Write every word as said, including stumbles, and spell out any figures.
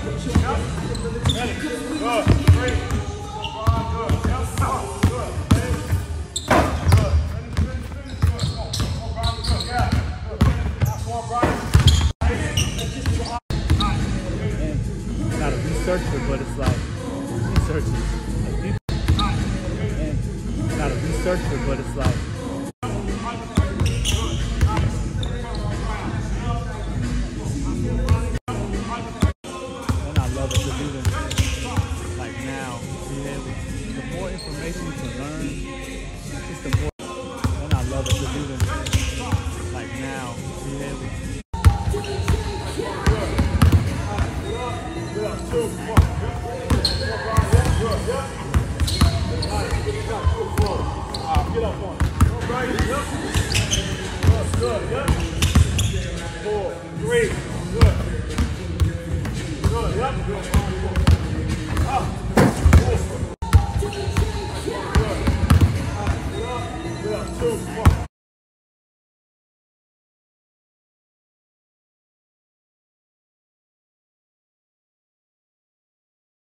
Not a researcher, but it's like researchers. Not a researcher, but it's like. And I love it to do them. Like now, being able, the more information you can learn, it's the more. And I love it to do them. Like now, being able. Get up on it. Right. Yep. Good. Good. Yep. Four. Three. Good. Good. Yep. Good. Up.